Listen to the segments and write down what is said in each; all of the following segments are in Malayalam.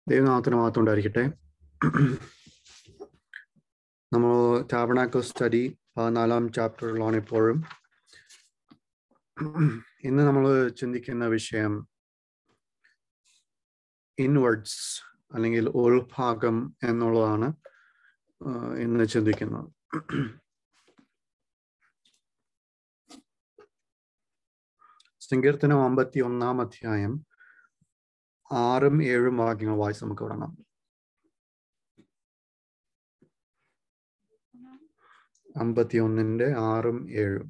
ദൈവനാമത്തിന് മാത്രം ഉണ്ടായിരിക്കട്ടെ. നമ്മൾ ടാബർനാക്കിൾ സ്റ്റഡി 14-ാം ചാപ്റ്ററിലാണ് ഇപ്പോഴും. ഇന്ന് നമ്മൾ ചിന്തിക്കുന്ന വിഷയം ഇൻവേർഡ്സ് അല്ലെങ്കിൽ ഉൾഭാഗം എന്നുള്ളതാണ് ഇന്ന് ചിന്തിക്കുന്നത്. സങ്കീർത്തനം 51-ാം അധ്യായം 6-ഉം 7-ഉം വാക്യങ്ങൾ വായിച്ച് നമുക്ക് തുടങ്ങാം. ന്റെ 6-ഉം 7-ഉം.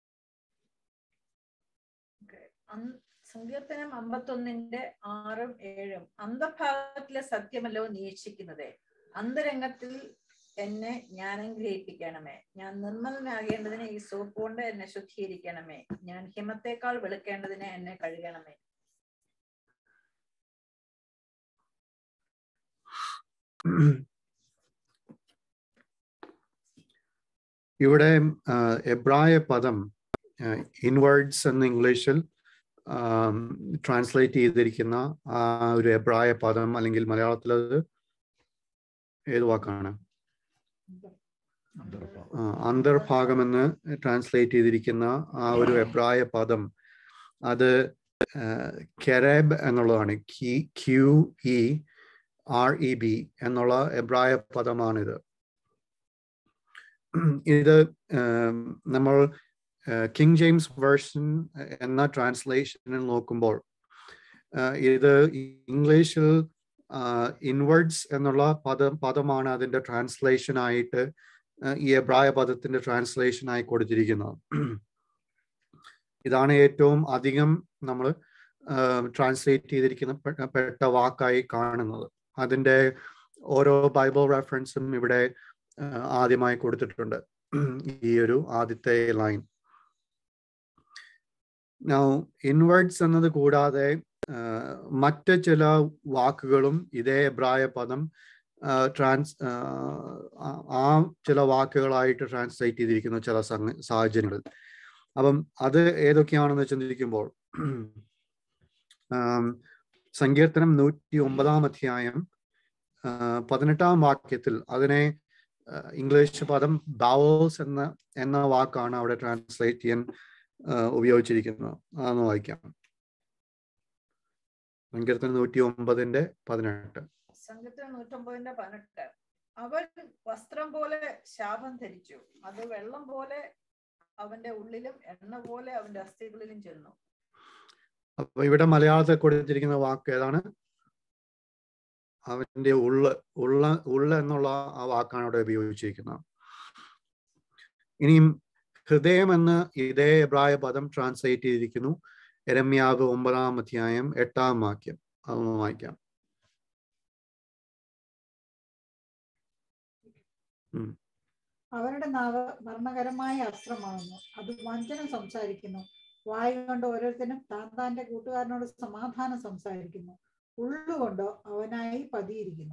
സങ്കീർത്തനം 51-ന്റെ 6-ഉം 7-ഉം. അന്തഭാഗത്തിലെ സത്യമല്ലോ നിരീക്ഷിക്കുന്നത്, അന്തരംഗത്തിൽ എന്നെ ജ്ഞാനം ഗ്രഹിപ്പിക്കണമേ. ഞാൻ നിർമ്മലനാകേണ്ടതിന് ഈ സോപ്പ് കൊണ്ട് എന്നെ ശുദ്ധീകരിക്കണമേ. ഞാൻ ഹിമത്തേക്കാൾ വെളുക്കേണ്ടതിന് എന്നെ കഴുകണമേ. ഇവിടെ എബ്രായ പദം ഇൻവേർഡ്സ് എന്ന് ഇംഗ്ലീഷിൽ ട്രാൻസ്ലേറ്റ് ചെയ്തിരിക്കുന്ന ആ ഒരു എബ്രായ പദം, അല്ലെങ്കിൽ മലയാളത്തിൽ അത് ഏത് വാക്കാണ്? അന്തർഭാഗമെന്ന് ട്രാൻസ്ലേറ്റ് ചെയ്തിരിക്കുന്ന ആ ഒരു എബ്രായ പദം, അത് കെരേബ് എന്നുള്ളതാണ്. QEREB എന്നുള്ള എബ്രായ പദമാണിത്. ഇത് നമ്മൾ കിങ് ജെയിംസ് വേർഷൻ എന്ന ട്രാൻസ്ലേഷനിൽ നോക്കുമ്പോൾ ഇത് ഇംഗ്ലീഷിൽ ഇൻവേർഡ്സ് എന്നുള്ള പദമാണ് അതിൻ്റെ ട്രാൻസ്ലേഷനായിട്ട്, ഈ എബ്രായ പദത്തിന്റെ ട്രാൻസ്ലേഷനായി കൊടുത്തിരിക്കുന്നത്. ഇതാണ് ഏറ്റവും അധികം നമ്മൾ ട്രാൻസ്ലേറ്റ് ചെയ്തിരിക്കുന്ന പെട്ട വാക്കായി കാണുന്നത്. അതിൻ്റെ ഓരോ ബൈബിൾ റെഫറൻസും ഇവിടെ ആദ്യമായി കൊടുത്തിട്ടുണ്ട്, ഈ ഒരു ആദ്യത്തെ ലൈൻ. Now, ഇൻവേർഡ്സ് എന്നത് കൂടാതെ മറ്റ് ചില വാക്കുകളും ഇതേ എബ്രായ പദം ആ ചില വാക്കുകളായിട്ട് ട്രാൻസ്ലേറ്റ് ചെയ്തിരിക്കുന്ന ചില സാഹചര്യങ്ങളിൽ. അപ്പം അത് ഏതൊക്കെയാണെന്ന് ചിന്തിക്കുമ്പോൾ, സങ്കീർത്തനം 109-ാം അധ്യായം 18-ാം വാക്യത്തിൽ അതിനെ ഇംഗ്ലീഷ് പദം ബവൽസ് എന്ന വാക്കാണ് അവിടെ ട്രാൻസ്ലേറ്റ് ചെയ്യാൻ ഉപയോഗിച്ചിരിക്കുന്നത്. അതൊന്ന് വായിക്കാം. സങ്കീർത്തനം 109-ന്റെ 18. സങ്കീർത്തനം 109-ന്റെ 18. അവൻ വസ്ത്രം പോലെ ശാപം ധരിച്ചു, അത് വെള്ളം പോലെ അവന്റെ ഉള്ളിലും എണ്ണ പോലെ അവന്റെ അസ്ഥികളിലും ചെന്നു. അപ്പൊ ഇവിടെ മലയാളത്തിൽ കൊടുത്തിരിക്കുന്ന വാക്ക് ഏതാണ്? അവന്റെ ഉള്ള എന്നുള്ള ആ വാക്കാണ് അവിടെ ഉപയോഗിച്ചിരിക്കുന്നത്. ഇനിയും ഹൃദയം എന്ന് ഇതേ എബ്രായ പദം ട്രാൻസ്ലേറ്റ് ചെയ്തിരിക്കുന്നു. യെരമ്യാവ് 9-ാം അധ്യായം 8-ാം വാക്യം. അതൊന്ന് വായിക്കാം. അവരുടെ നാവ് മർമ്മകരമായ അസ്ത്രമാകുന്നു, അത് വഞ്ചന സംസാരിക്കുന്നു. വായ കൊണ്ട് ഓരോരുത്തരും താന്റെ കൂട്ടുകാരനോട് സമാധാനം സംസാരിക്കുന്നു, ഉള്ളുകൊണ്ടോ അവനായി പതിയിരിക്കുന്നു.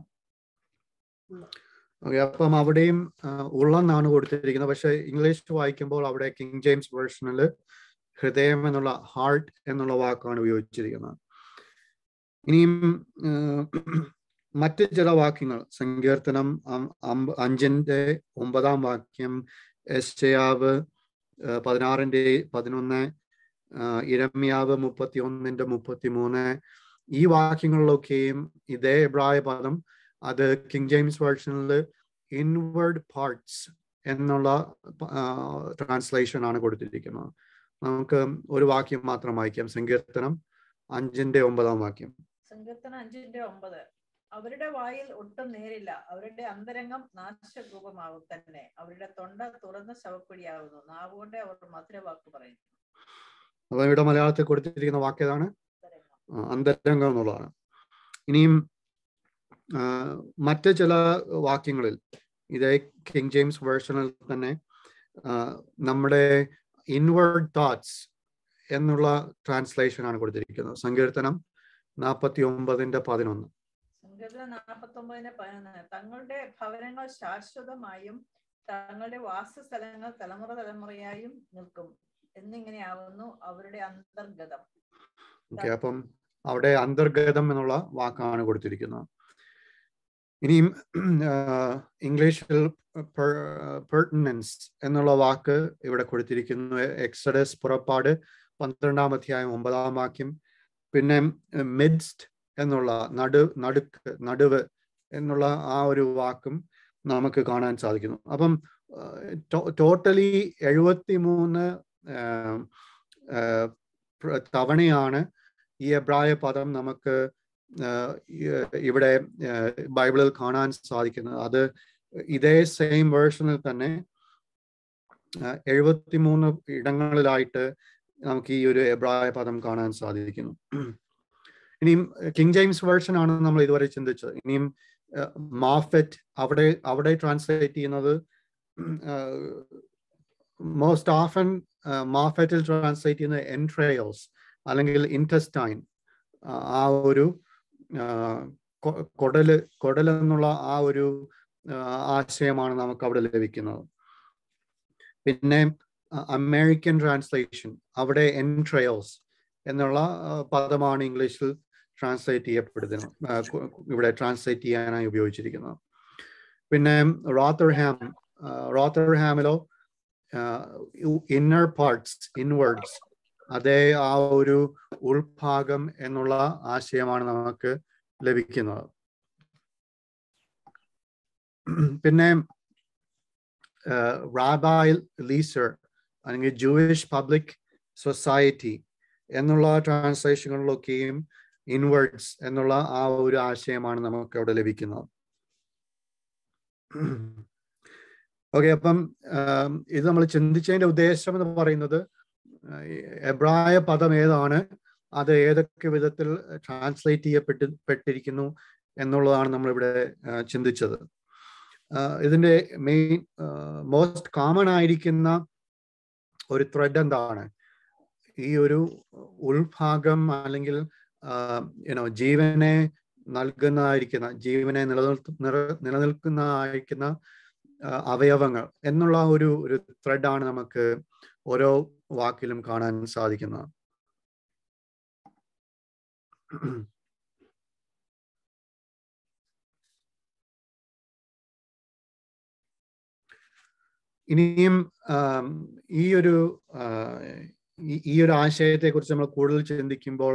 അപ്പം അവിടെയും ഉള്ളെന്നാണ് കൊടുത്തിരിക്കുന്നത്. പക്ഷെ ഇംഗ്ലീഷ് വായിക്കുമ്പോൾ അവിടെ കിങ് ജെയിംസ് വേർഷനിൽ ഹൃദയം എന്നുള്ള ഹാർട്ട് എന്നുള്ള വാക്കാണ് ഉപയോഗിച്ചിരിക്കുന്നത്. ഇനിയും മറ്റ് ചില വാക്യങ്ങൾ, സങ്കീർത്തനം 5-ന്റെ 9-ാം വാക്യം, യെശയ്യാവ് 16-ന്റെ 11, യിരെമ്യാവ് 31-ന്റെ 33, ഈ വാക്യങ്ങളിലൊക്കെയും ഇതേ എബ്രായ പദം, അത് കിങ് ജെയിംസ് വേർഷനിൽ ഇൻവേർഡ് പാർട്സ് എന്നുള്ള ട്രാൻസ്ലേഷൻ ആണ് കൊടുത്തിരിക്കുന്നത്. നമുക്ക് ഒരു വാക്യം മാത്രം വായിക്കാം. സങ്കീർത്തനം 5-ന്റെ 9-ാം വാക്യം. സങ്കീർത്തനം 5-ന്റെ 9. അവരുടെ വായിൽ ഒട്ടും നേരില്ല, അവരുടെ അന്തരംഗം നാശരൂപമാകും തന്നെ. അവരുടെ തൊണ്ട തുറന്ന ശവക്കുഴിയാകുന്നു, നാവുകൊണ്ട് അവർ മധുരവാക്ക് പറയുന്നു. അപ്പൊ ഇവിടെ മലയാളത്തിൽ കൊടുത്തിരിക്കുന്ന വാക്ക് ഏതാണ്? അന്തരംഗം എന്നുള്ളതാണ്. ഇനിയും മറ്റ് ചില വാക്യങ്ങളിൽ ഇതേ കിങ് ജെയിംസ് വേർഷനിൽ തന്നെ നമ്മുടെ ഇൻവേർഡ് തോട്ട്സ് എന്നുള്ള ട്രാൻസ്ലേഷൻ ആണ് കൊടുത്തിരിക്കുന്നത്. സങ്കീർത്തനം 49-ന്റെ 11. സങ്കീർത്തനം 49-ന്റെ 11. തങ്ങളുടെ ഭവനങ്ങൾ ശാശ്വതമായും തങ്ങളുടെ വാസസ്ഥലങ്ങൾ തലമുറ തലമുറയായും നിൽക്കും എന്നിങ്ങനെയാവുന്നു അവരുടെ അന്തർഗതം. അപ്പം അവിടെ അന്തർഗതം എന്നുള്ള വാക്കാണ് കൊടുത്തിരിക്കുന്നത്. ഇനിയും ഇംഗ്ലീഷിൽ പെർട്ടിനൻസ് എന്നുള്ള വാക്ക് ഇവിടെ കൊടുത്തിരിക്കുന്നു. എക്സഡസ് പുറപ്പാട് 12-ാം അധ്യായം 9-ാം വാക്യം. പിന്നെ മിഡ്സ്റ്റ് എന്നുള്ള നടുവ് എന്നുള്ള ആ ഒരു വാക്കും നമുക്ക് കാണാൻ സാധിക്കുന്നു. അപ്പം ടോട്ടലി 73 തവണയാണ് ഈ എബ്രായ പദം നമുക്ക് ഇവിടെ ബൈബിളിൽ കാണാൻ സാധിക്കുന്നത്. അത് ഇതേ സെയിം വേർഷനിൽ തന്നെ 73 ഇടങ്ങളിലായിട്ട് നമുക്ക് ഈ ഒരു എബ്രായ പദം കാണാൻ സാധിക്കുന്നു. ഇനിയും കിങ് ജെയിംസ് വേർഷൻ ആണ് നമ്മൾ ഇതുവരെ ചിന്തിച്ചത്. ഇനിയും മാഫറ്റ് അവിടെ ട്രാൻസ്ലേറ്റ് ചെയ്യുന്നത് മോസ്റ്റ് ഓഫൻ മാഫറ്റിൽ ട്രാൻസ്ലേറ്റ് ചെയ്യുന്നത് എൻട്രയൽസ് അല്ലെങ്കിൽ ഇൻറ്റസ്റ്റൈൻ, ആ ഒരു കൊടൽ എന്നുള്ള ആ ഒരു ആശയമാണ് നമുക്ക് അവിടെ ലഭിക്കുന്നത്. പിന്നെ അമേരിക്കൻ ട്രാൻസ്ലേഷൻ അവിടെ എൻട്രയൽസ് എന്നുള്ള പദമാണ് ഇംഗ്ലീഷിൽ ട്രാൻസ്ലേറ്റ് ചെയ്യപ്പെടുന്നത്, ഇവിടെ ട്രാൻസ്ലേറ്റ് ചെയ്യാനായി ഉപയോഗിച്ചിരിക്കുന്നത്. പിന്നെ റോത്തർഹാമിലോ ഇന്നർ പാർട്സ്, ഇൻവേർഡ്സ്, അതേ ആ ഒരു ഉൾഭാഗം എന്നുള്ള ആശയമാണ് നമുക്ക് ലഭിക്കുന്നത്. പിന്നെ റാബായി ലീസർ അല്ലെങ്കിൽ ജൂയിഷ് പബ്ലിക് സൊസൈറ്റി എന്നുള്ള ട്രാൻസ്ലേഷനുകളിലൊക്കെയും ഇൻവേർഡ്സ് എന്നുള്ള ആ ഒരു ആശയമാണ് നമുക്ക് അവിടെ ലഭിക്കുന്നത്. ഓക്കെ, അപ്പം ഇത് നമ്മൾ ചിന്തിച്ചതിന്റെ ഉദ്ദേശം എന്ന് പറയുന്നത് എബ്രായ പദം ഏതാണ്, അത് ഏതൊക്കെ വിധത്തിൽ ട്രാൻസ്ലേറ്റ് ചെയ്യപ്പെട്ടിരിക്കുന്നു എന്നുള്ളതാണ് നമ്മളിവിടെ ചിന്തിച്ചത്. ഇതിന്റെ മെയിൻ മോസ്റ്റ് കോമൺ ആയിരിക്കുന്ന ഒരു ത്രെഡ് എന്താണ്? ഈ ഒരു ഉൾഭാഗം അല്ലെങ്കിൽ ജീവനെ നൽകുന്നതായിരിക്കുന്ന, ജീവനെ നിലനിൽക്കുന്നതായിരിക്കുന്ന അവയവങ്ങൾ എന്നുള്ള ഒരു ത്രെഡാണ് നമുക്ക് ഓരോ വാക്കിലും കാണാൻ സാധിക്കുന്നത്. ഇനിയും ഈ ഒരു ആശയത്തെ കുറിച്ച് നമ്മൾ കൂടുതൽ ചിന്തിക്കുമ്പോൾ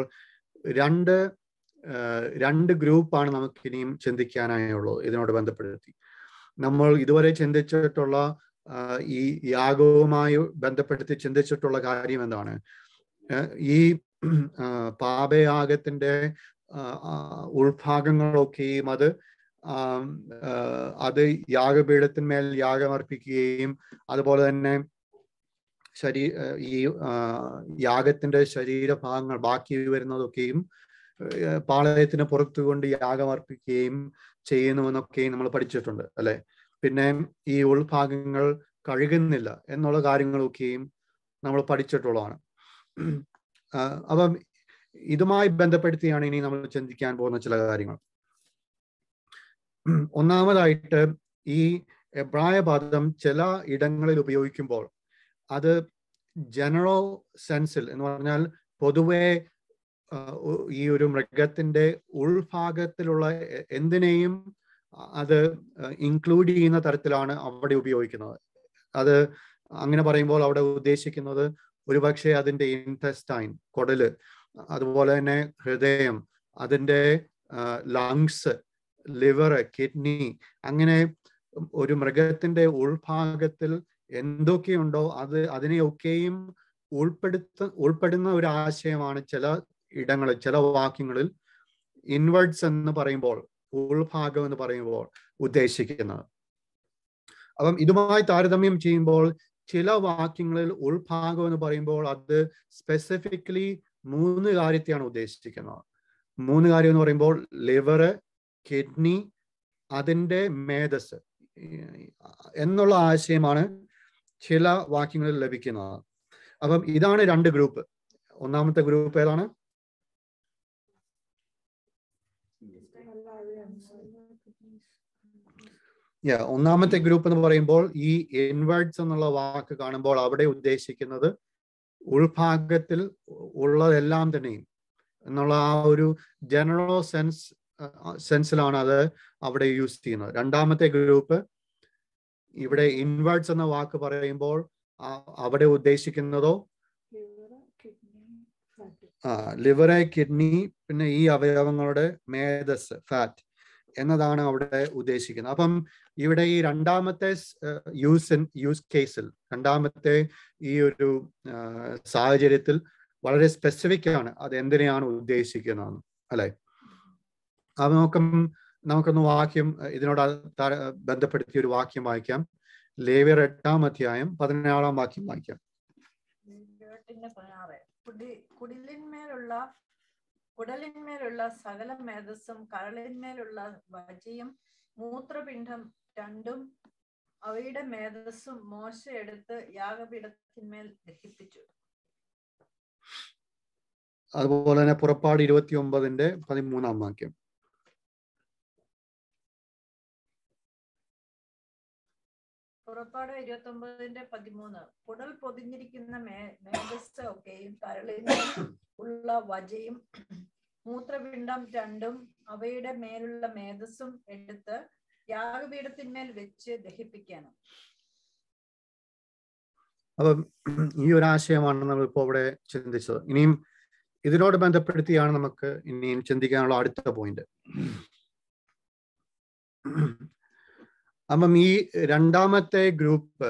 രണ്ട് ഗ്രൂപ്പാണ് നമുക്ക് ഇനിയും ചിന്തിക്കാനായുള്ളത്. ഇതിനോട് ബന്ധപ്പെടുത്തി നമ്മൾ ഇതുവരെ ചിന്തിച്ചിട്ടുള്ള ഈ യാഗവുമായി ബന്ധപ്പെടുത്തി ചിന്തിച്ചിട്ടുള്ള കാര്യം എന്താണ്? ഈ പാപയാഗത്തിന്റെ ഉൾഭാഗങ്ങളൊക്കെയും അത് യാഗപീഠത്തിന്മേൽ യാഗമർപ്പിക്കുകയും അതുപോലെ തന്നെ ഈ യാഗത്തിന്റെ ശരീരഭാഗങ്ങൾ ബാക്കി വരുന്നതൊക്കെയും പാളയത്തിന് പുറത്തു കൊണ്ട് യാഗമർപ്പിക്കുകയും ചെയ്യുന്നുവെന്നൊക്കെയും നമ്മൾ പഠിച്ചിട്ടുണ്ട്, അല്ലെ? പിന്നെ ഈ ഉൾഭാഗങ്ങൾ കഴുകുന്നില്ല എന്നുള്ള കാര്യങ്ങളൊക്കെയും നമ്മൾ പഠിച്ചിട്ടുള്ളതാണ്. അപ്പം ഇതുമായി ബന്ധപ്പെടുത്തിയാണ് ഇനി നമ്മൾ ചിന്തിക്കാൻ പോകുന്ന ചില കാര്യങ്ങൾ. ഒന്നാമതായിട്ട്, ഈ എബ്രായ പദം ചില ഇടങ്ങളിൽ ഉപയോഗിക്കുമ്പോൾ അത് ജനറൽ സെൻസിൽ എന്ന് പറഞ്ഞാൽ പൊതുവെ ഈ ഒരു മൃഗത്തിന്റെ ഉൾഭാഗത്തിലുള്ള എന്തിനേയും അത് ഇൻക്ലൂഡ് ചെയ്യുന്ന തരത്തിലാണ് അവിടെ ഉപയോഗിക്കുന്നത്. അത് അങ്ങനെ പറയുമ്പോൾ അവിടെ ഉദ്ദേശിക്കുന്നത് ഒരുപക്ഷെ അതിൻ്റെ ഇൻറ്റസ്റ്റൈൻ, കൊടല്, അതുപോലെ തന്നെ ഹൃദയം, അതിൻ്റെ ലങ്സ്, ലിവർ, കിഡ്നി, അങ്ങനെ ഒരു മൃഗത്തിന്റെ ഉൾഭാഗത്തിൽ എന്തൊക്കെയുണ്ടോ അതിനെയൊക്കെയും ഉൾപ്പെടുന്ന ഒരു ആശയമാണ് ചില ഇടങ്ങളിൽ, ചില വാക്യങ്ങളിൽ ഇൻവേർഡ്സ് എന്ന് പറയുമ്പോൾ, ഉൾഭാഗം എന്ന് പറയുമ്പോൾ ഉദ്ദേശിക്കുന്നത്. അപ്പം ഇതുമായി താരതമ്യം ചെയ്യുമ്പോൾ ചില വാക്യങ്ങളിൽ ഉൾഭാഗം എന്ന് പറയുമ്പോൾ അത് സ്പെസിഫിക്കലി 3 കാര്യത്തെയാണ് ഉദ്ദേശിക്കുന്നത്. 3 കാര്യം എന്ന് പറയുമ്പോൾ ലിവർ, കിഡ്നി, അതിൻ്റെ മേധസ് എന്നുള്ള ആശയമാണ് ചില വാക്യങ്ങളിൽ ലഭിക്കുന്നത്. അപ്പം ഇതാണ് 2 ഗ്രൂപ്പ്. ഒന്നാമത്തെ ഗ്രൂപ്പ് ഏതാണ്? ഒന്നാമത്തെ ഗ്രൂപ്പ് എന്ന് പറയുമ്പോൾ ഈ ഇൻവേർഡ്സ് എന്നുള്ള വാക്ക് കാണുമ്പോൾ അവിടെ ഉദ്ദേശിക്കുന്നത് ഉൾഭാഗത്തിൽ ഉള്ളതെല്ലാം തന്നെയും എന്നുള്ള ആ ഒരു ജനറൽ സെൻസ് സെൻസിലാണ് അത് അവിടെ യൂസ് ചെയ്യുന്നത്. രണ്ടാമത്തെ ഗ്രൂപ്പ് ഇവിടെ ഇൻവേർട്സ് എന്ന വാക്ക് പറയുമ്പോൾ അവിടെ ഉദ്ദേശിക്കുന്നതോ ലിവറ്, കിഡ്നി, പിന്നെ ഈ അവയവങ്ങളുടെ മേധസ്, ഫാറ്റ് എന്നതാണ് അവിടെ ഉദ്ദേശിക്കുന്നത്. അപ്പം ഇവിടെ ഈ രണ്ടാമത്തെ യൂസ് കേസിൽ, രണ്ടാമത്തെ ഈ ഒരു സാഹചര്യത്തിൽ വളരെ സ്പെസിഫിക് ആണ് അത് എന്തിനെയാണ് ഉദ്ദേശിക്കുന്നത്, അല്ലെ? അത് നമുക്കൊന്ന് വാക്യം ഇതിനോട് ബന്ധപ്പെടുത്തിയ ഒരു വാക്യം വായിക്കാം. ലേവ്യർ 8-ാം അധ്യായം 16-ാം വാക്യം വായിക്കാം. കുടലിന്മേലുള്ള സകല മേധസ്സും കരളിന്മേലുള്ള വജിയും മൂത്രപിണ്ഡം രണ്ടും അവയുടെ മേധസ്സും മോശ എടുത്ത് യാഗപീഠത്തിന്മേൽ ദഹിപ്പിച്ചു. അതുപോലെ തന്നെ പുറപ്പാട് 29-13-ാം വാക്യം. പുറപ്പാട് 29:13 കുടൽ പൊതിഞ്ഞിരിക്കുന്ന മേധസ് ഒക്കെയും കരളിന്മേൽ ഉള്ള വജയും മൂത്രപിണ്ഡം രണ്ടും അവയുടെ മേലുള്ള മേധസ്സും എടുത്ത് യാഗപീഠത്തിന്മേൽ വെച്ച് ദഹിപ്പിക്കണം. അപ്പം ഈ ഒരു ആശയമാണ് നമ്മൾ ഇപ്പോൾ ഇവിടെ ചിന്തിച്ചത്. ഇനിയും ഇതിനോട് ബന്ധപ്പെടുത്തിയാണ് നമുക്ക് ഇനിയും ചിന്തിക്കാനുള്ള അടുത്ത പോയിന്റ്. അപ്പം ഈ രണ്ടാമത്തെ ഗ്രൂപ്പ്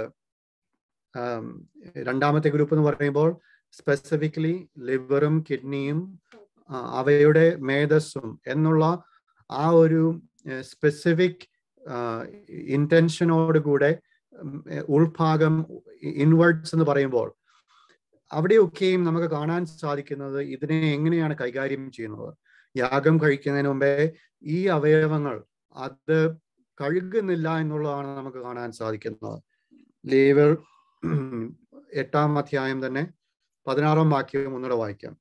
എന്ന് പറയുമ്പോൾ സ്പെസിഫിക്കലി ലിവറും കിഡ്നിയും അവയുടെ മേധസ്സും എന്നുള്ള ആ ഒരു സ്പെസിഫിക് ഇന്റൻഷനോടുകൂടെ ഉൾഭാഗം ഇൻവേർട്സ് എന്ന് പറയുമ്പോൾ അവിടെയൊക്കെയും നമുക്ക് കാണാൻ സാധിക്കുന്നത് ഇതിനെ എങ്ങനെയാണ് കൈകാര്യം ചെയ്യുന്നത്. യാഗം കഴിക്കുന്നതിന് മുമ്പേ ഈ അവയവങ്ങൾ അത് കഴുകുന്നില്ല എന്നുള്ളതാണ് നമുക്ക് കാണാൻ സാധിക്കുന്നത്. ലേവ്യർ 8-ാം അധ്യായം തന്നെ 16-ാം വാക്യം ഒന്നുകൂടെ വായിക്കാം.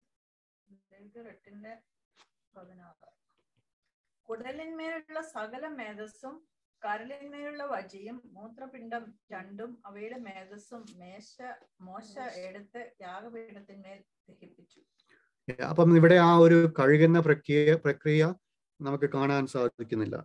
കുടലിന്മേലുള്ള സകല മേധസ്സും കരളിന്മേലുള്ള വജിയും മൂത്രപിണ്ഡം രണ്ടും അവയുടെ മേധസ്സും മോശ എടുത്ത് യാഗപീഠത്തിന്മേൽ ദഹിപ്പിച്ചു. അപ്പം ഇവിടെ ആ ഒരു കഴുകുന്ന പ്രക്രിയ നമുക്ക് കാണാൻ സാധിക്കുന്നില്ല.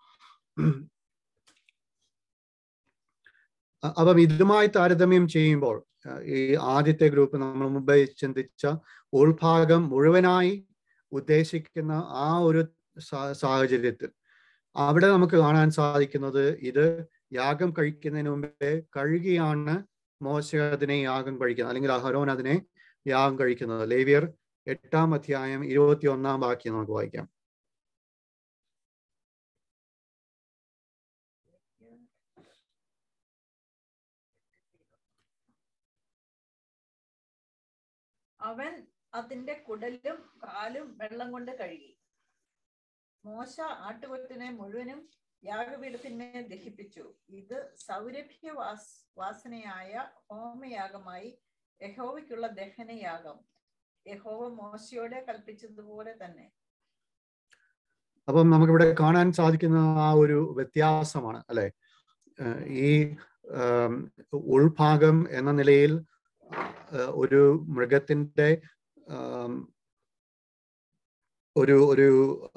അപ്പം ഇതുമായി താരതമ്യം ചെയ്യുമ്പോൾ ഈ ആദ്യത്തെ ഗ്രൂപ്പ് നമ്മൾ മുമ്പേ ചിന്തിച്ച ഉൾഭാഗം മുഴുവനായി ഉദ്ദേശിക്കുന്ന ആ ഒരു സാഹചര്യത്തിൽ അവിടെ നമുക്ക് കാണാൻ സാധിക്കുന്നത് ഇത് യാഗം കഴിക്കുന്നതിന് മുമ്പേ കഴുകിയാണ് മോശ അതിനെ യാഗം കഴിക്കുന്നത്, അല്ലെങ്കിൽ അഹരോൻ അതിനെ യാഗം കഴിക്കുന്നത്. ലേവ്യർ 8-ാം അധ്യായം 21-ാം വാക്യം നമുക്ക് വായിക്കാം. അവൻ അതിന്റെ കുടലും കാലും വെള്ളം കൊണ്ട് കഴുകി. മോശ ആട്ടുകൊറ്റനെ മുഴുവനും യാഗപീഠത്തിന്മേൽ ദഹിപ്പിച്ചു. ഇത് സൗരഭ്യ വാസനയായ ഹോമയാഗമായി യഹോവയ്ക്കുള്ള ദഹനയാഗം, യഹോവ മോശയോടെ കൽപ്പിച്ചതുപോലെ തന്നെ. അപ്പം നമുക്കിവിടെ കാണാൻ സാധിക്കുന്ന ആ ഒരു വ്യത്യാസമാണ്, അല്ലെ? ഈ ഉൾഭാഗം എന്ന നിലയിൽ ഒരു മൃഗത്തിന്റെ ഒരു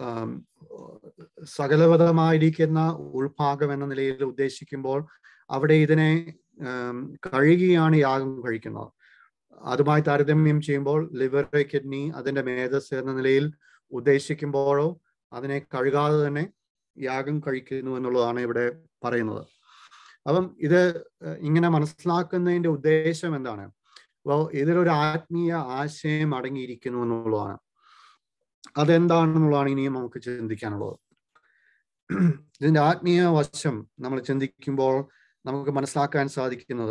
സകലവിധമായിരിക്കുന്ന ഉൾഭാഗം എന്ന നിലയിൽ ഉദ്ദേശിക്കുമ്പോൾ അവിടെ ഇതിനെ കഴുകിയാണ് യാഗം കഴിക്കുന്നത്. അതുമായി താരതമ്യം ചെയ്യുമ്പോൾ ലിവർ, കിഡ്നി, അതിന്റെ മേധസ് എന്ന നിലയിൽ ഉദ്ദേശിക്കുമ്പോഴോ അതിനെ കഴുകാതെ തന്നെ യാഗം കഴിക്കുന്നു എന്നുള്ളതാണ് ഇവിടെ പറയുന്നത്. അപ്പം ഇത് ഇങ്ങനെ മനസ്സിലാക്കുന്നതിന്റെ ഉദ്ദേശം എന്താണ്? ഇതിലൊരു ആത്മീയ ആശയം അടങ്ങിയിരിക്കുന്നു എന്നുള്ളതാണ്. അതെന്താണെന്നുള്ളതാണ് ഇനിയും നമുക്ക് ചിന്തിക്കാനുള്ളത്. ഇതിന്റെ ആത്മീയ വശം നമ്മൾ ചിന്തിക്കുമ്പോൾ നമുക്ക് മനസ്സിലാക്കാൻ സാധിക്കുന്നത്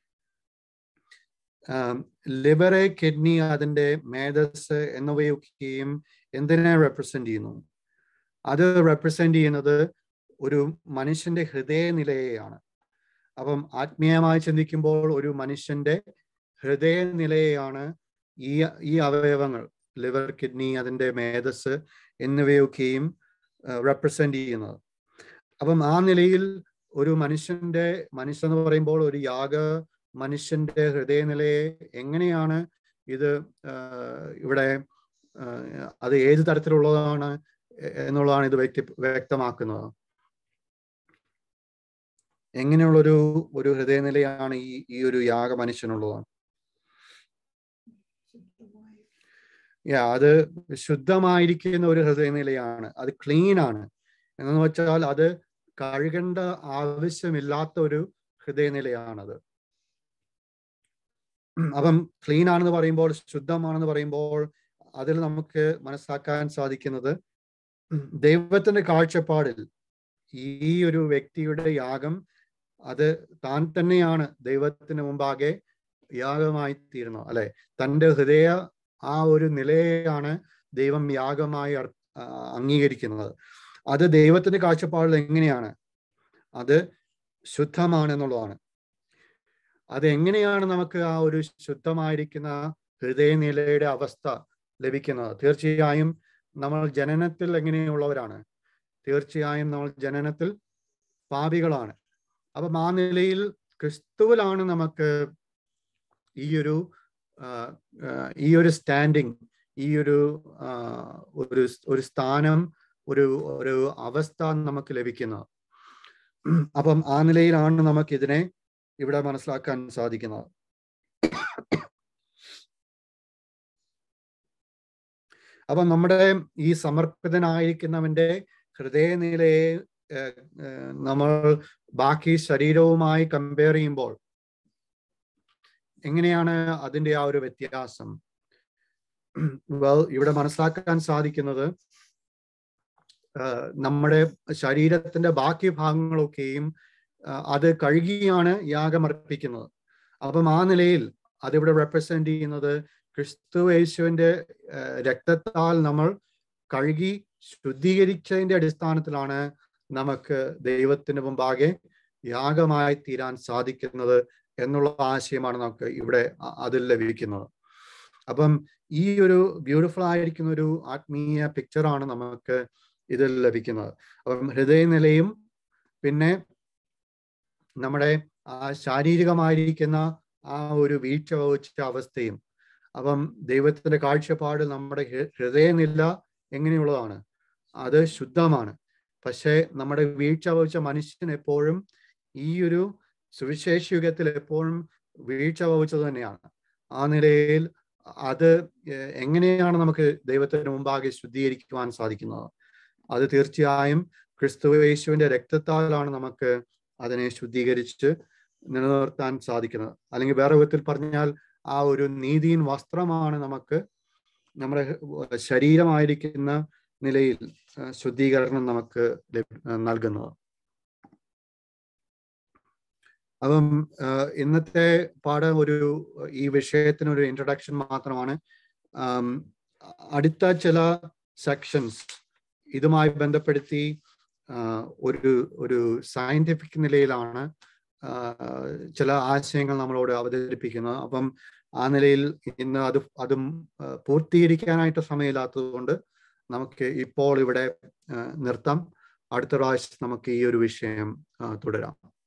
ലിവറ്, കിഡ്നി, അതിന്റെ മേധസ് എന്നിവയൊക്കെയും എന്തിനെ റെപ്രസെന്റ് ചെയ്യുന്നു? അത് റെപ്രസെന്റ് ചെയ്യുന്നത് ഒരു മനുഷ്യന്റെ ഹൃദയനിലയെയാണ്. അപ്പം ആത്മീയമായി ചിന്തിക്കുമ്പോൾ ഒരു മനുഷ്യന്റെ ഹൃദയനിലയെയാണ് ഈ അവയവങ്ങൾ, ലിവർ, കിഡ്നി, അതിന്റെ മേധസ് എന്നിവയൊക്കെയും റെപ്രസെന്റ് ചെയ്യുന്നത്. അപ്പം ആ നിലയിൽ ഒരു മനുഷ്യൻ എന്ന് പറയുമ്പോൾ ഒരു മനുഷ്യന്റെ ഹൃദയനിലയെ എങ്ങനെയാണ് ഇത് ഇവിടെ അത് ഏത് തരത്തിലുള്ളതാണ് എന്നുള്ളതാണ് ഇത് വ്യക്തമാക്കുന്നത്. എങ്ങനെയുള്ളൊരു ഹൃദയനിലയാണ് ഈ ഒരു യാഗ മനുഷ്യനുള്ളത്? അത് ശുദ്ധമായിരിക്കുന്ന ഒരു ഹൃദയനിലയാണ്. അത് ക്ലീൻ ആണ്. എന്ന് വെച്ചാൽ അത് കഴുകേണ്ട ആവശ്യമില്ലാത്ത ഒരു ഹൃദയനിലയാണത്. അപ്പം ക്ലീൻ ആണെന്ന് പറയുമ്പോൾ, ശുദ്ധമാണെന്ന് പറയുമ്പോൾ അതിൽ നമുക്ക് മനസ്സിലാക്കാൻ സാധിക്കുന്നത് ദൈവത്തിന്റെ കാഴ്ചപ്പാടിൽ ഈ ഒരു വ്യക്തിയുടെ യാഗം അത് താൻ തന്നെയാണ് ദൈവത്തിന് മുമ്പാകെ യാഗമായി തീരുന്നത്, അല്ലെ? തൻ്റെ ഹൃദയ ആ ഒരു നിലയാണ് ദൈവം യാഗമായി അംഗീകരിക്കുന്നത്. അത് ദൈവത്തിന്റെ കാഴ്ചപ്പാടിൽ എങ്ങനെയാണ്? അത് ശുദ്ധമാണെന്നുള്ളതാണ്. അത് എങ്ങനെയാണ് നമുക്ക് ആ ഒരു ശുദ്ധമായിരിക്കുന്ന ഹൃദയനിലയുടെ അവസ്ഥ ലഭിക്കുന്നത്? തീർച്ചയായും നമ്മൾ ജനനത്തിൽ എങ്ങനെയുള്ളവരാണ്? തീർച്ചയായും നമ്മൾ ജനനത്തിൽ പാപികളാണ്. അപ്പം ആ നിലയിൽ ക്രിസ്തുവിലാണ് നമുക്ക് ഈ ഒരു സ്റ്റാൻഡിങ്, ഈ ഒരു സ്ഥാനം, ഒരു അവസ്ഥ നമുക്ക് ലഭിക്കുന്നത്. അപ്പം ആ നിലയിലാണ് നമുക്ക് ഇതിനെ ഇവിടെ മനസ്സിലാക്കാൻ സാധിക്കുന്നത്. അപ്പം നമ്മുടെ ഈ സമർപ്പിതനായിരിക്കുന്നവന്റെ ഹൃദയനിലയെ നമ്മൾ ബാക്കി ശരീരവുമായി കമ്പയർ ചെയ്യുമ്പോൾ എങ്ങനെയാണ് അതിൻ്റെ ആ ഒരു വ്യത്യാസം? ഇവിടെ മനസ്സിലാക്കാൻ സാധിക്കുന്നത് നമ്മുടെ ശരീരത്തിന്റെ ബാക്കി ഭാഗങ്ങളൊക്കെയും അത് കഴുകിയാണ് യാഗമർപ്പിക്കുന്നത്. അപ്പം ആ നിലയിൽ അതിവിടെ റെപ്രസെന്റ് ചെയ്യുന്നത് ക്രിസ്തു യേശുവിന്റെ രക്തത്താൽ നമ്മൾ കഴുകി ശുദ്ധീകരിച്ചതിന്റെ അടിസ്ഥാനത്തിലാണ് നമുക്ക് ദൈവത്തിന് മുമ്പാകെ യാഗമായി തീരാൻ സാധിക്കുന്നത് എന്നുള്ള ആശയമാണ് നമുക്ക് ഇവിടെ അതിൽ ലഭിക്കുന്നത്. അപ്പം ഈ ഒരു ബ്യൂട്ടിഫുൾ ആയിരിക്കുന്ന ഒരു ആത്മീയ പിക്ചറാണ് നമുക്ക് ഇതിൽ ലഭിക്കുന്നത്. അപ്പം ഹൃദയനിലയും പിന്നെ നമ്മുടെ ശാരീരികമായിരിക്കുന്ന ആ ഒരു വീഴ്ച വഹിച്ച അവസ്ഥയും. അപ്പം ദൈവത്തിന്റെ കാഴ്ചപ്പാട് നമ്മുടെ ഹൃദയനില എങ്ങനെയുള്ളതാണ്? അത് ശുദ്ധമാണ്. പക്ഷെ നമ്മുടെ വീഴ്ച വഹിച്ച മനുഷ്യൻ എപ്പോഴും ഈ ഒരു സുവിശേഷ യുഗത്തിൽ എപ്പോഴും വീഴ്ച വഹിച്ചത് തന്നെയാണ്. ആ നിലയിൽ അത് എങ്ങനെയാണ് നമുക്ക് ദൈവത്തിന് മുമ്പാകെ ശുദ്ധീകരിക്കുവാൻ സാധിക്കുന്നത്? അത് തീർച്ചയായും ക്രിസ്തു യേശുവിന്റെ രക്തത്താലാണ് നമുക്ക് അതിനെ ശുദ്ധീകരിച്ച് നിലനിർത്താൻ സാധിക്കുന്നത്. അല്ലെങ്കിൽ വേറെ വിധത്തിൽ പറഞ്ഞാൽ ആ ഒരു നീതിയിൻ വസ്ത്രമാണ് നമുക്ക് നമ്മുടെ ശരീരമായിരിക്കുന്ന നിലയിൽ ശുദ്ധീകരണം നമുക്ക് നൽകുന്നത്. അപ്പം ഇന്നത്തെ പാഠം ഈ വിഷയത്തിനൊരു ഇൻട്രൊഡക്ഷൻ മാത്രമാണ്. അടുത്ത ചില സെക്ഷൻസ് ഇതുമായി ബന്ധപ്പെടുത്തി ഒരു സയന്റിഫിക് നിലയിലാണ് ചില ആശയങ്ങൾ നമ്മളോട് അവതരിപ്പിക്കുന്നത്. അപ്പം ആ നിലയിൽ ഇന്ന് അതും പൂർത്തീകരിക്കാനായിട്ട് സമയമില്ലാത്തത് കൊണ്ട് നമുക്ക് ഇപ്പോൾ ഇവിടെ നിർത്താം. അടുത്ത പ്രാവശ്യം നമുക്ക് ഈ ഒരു വിഷയം തുടരാം.